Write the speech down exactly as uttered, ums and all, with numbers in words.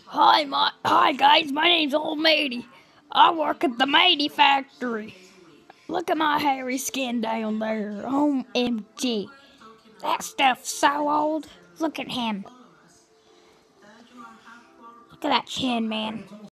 Hi, my hi guys. My name's Old Matey. I work at the Matey factory. Look at my hairy skin down there. O M G. That stuff's so old. Look at him. Look at that chin, man.